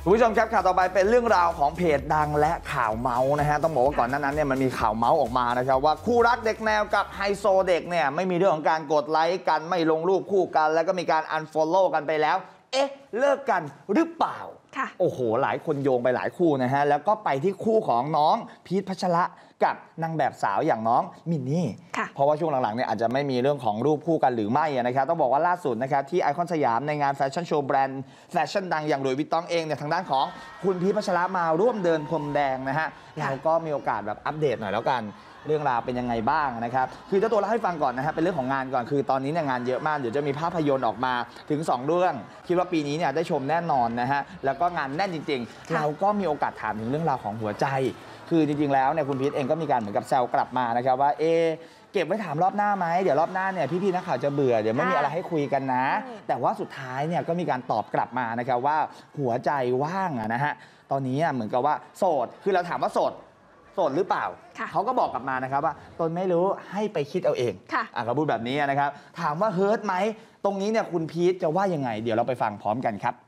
คุณผู้ชมครับข่าวต่อไปเป็นเรื่องราวของเพจดังและข่าวเมาส์นะฮะต้องบอกว่าก่อนหน้านั้นเนี่ยมันมีข่าวเมาส์ออกมานะครับว่าคู่รักเด็กแนวกับไฮโซเด็กเนี่ยไม่มีเรื่องของการกดไลค์กันไม่ลงรูปคู่กันแล้วก็มีการ unfollow กันไปแล้วเลิกกันหรือเปล่าโอ้โหหลายคนโยงไปหลายคู่นะฮะแล้วก็ไปที่คู่ของน้องพีทพัชระกับนางแบบสาวอย่างน้องมินนี่เพราะว่าช่วงหลังๆเนี่ยอาจจะไม่มีเรื่องของรูปคู่กันหรือไม่นะครับต้องบอกว่าล่าสุดนะครับที่ไอคอนสยามในงานแฟชั่นโชว์แบรนด์แฟชั่นดังอย่างหลุยส์วิตตองเองเนี่ยทางด้านของคุณพีทพัชระมาร่วมเดินพรมแดงนะฮะเราก็มีโอกาสแบบอัปเดตหน่อยแล้วกันเรื่องราวเป็นยังไงบ้างนะครับคือเจ้าตัวเล่าให้ฟังก่อนนะฮะเป็นเรื่องของงานก่อนคือตอนนี้เนี่ยงานเยอะมากเดี๋ยวจะมีภาพยนตร์ออกมาถึง2เรื่องคิดว่าปีนี้เนี่ยได้ชมแน่นอนนะฮะแล้วก็งานแน่นจริงๆเราก็มีโอกาสถามถึงเรื่องราวของหัวใจคือจริงๆแล้วเนี่ยคุณพีทเองก็มีการเหมือนกับแซวกลับมานะครับว่าเก็บไว้ถามรอบหน้าไหมเดี๋ยวรอบหน้าเนี่ยพี่ๆนักข่าวจะเบื่อเดี๋ยวไม่มีอะไรให้คุยกันนะแต่ว่าสุดท้ายเนี่ยก็มีการตอบกลับมานะครับว่าหัวใจว่างนะฮะตอนนี้เหมือนกับว่าโสดคือเราถามว่าโสดหรือเปล่าเขาก็บอกกลับมานะครับว่าตนไม่รู้ให้ไปคิดเอาเองเขาพูดแบบนี้นะครับถามว่าเฮิร์ตไหมตรงนี้เนี่ยคุณพีทจะว่ายังไงเดี๋ยวเราไปฟังพร้อมกันครับ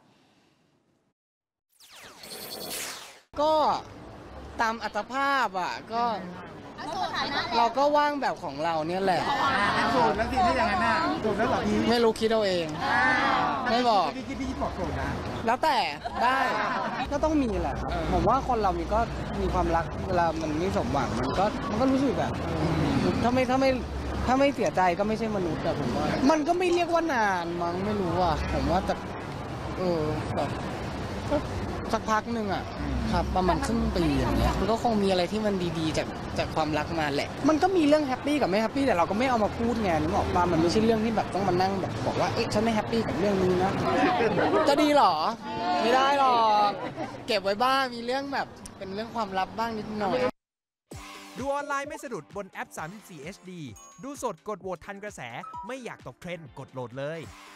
ก็ตามอัตภาพอ่ะก็เราก็ว่างแบบของเราเนี่ยแหละโสดแล้วสิถ้าอย่างนั้นน่ะโสดแล้วเหรอพี่ไม่รู้คิดเอาเองไม่บอกพี่บอกโสดนะแล้วแต่ได้ก็ต้องมีแหละผมว่าคนเราก็มีความรักเวลามันไม่สมหวังมันก็รู้สึกแบบถ้าไม่เสียใจก็ไม่ใช่มนุษย์แต่ผมว่ามันก็ไม่เรียกว่านานมั้งไม่รู้อ่ะผมว่าแต่แบบสักพักหนึ่งอ่ะครับประมาณครึ่งปีอย่างเงี้ยมันก็คงมีอะไรที่มันดีๆจากความรักมาแหละมันก็มีเรื่องแฮปปี้กับไม่แฮปปี้แต่เราก็ไม่เอามาพูดไงนึกออกป่ะมันไม่ใช่เรื่องที่แบบต้องมานั่งแบบบอกว่าฉันไม่แฮปปี้กับเรื่องนี้นะจะดีหรอไม่ได้หรอกเก็บไว้บ้างมีเรื่องแบบเป็นเรื่องความลับบ้างนิดหน่อยดูออนไลน์ไม่สะดุดบนแอป34 HD ดูสดกดโหวตทันกระแสไม่อยากตกเทรนด์กดโหลดเลย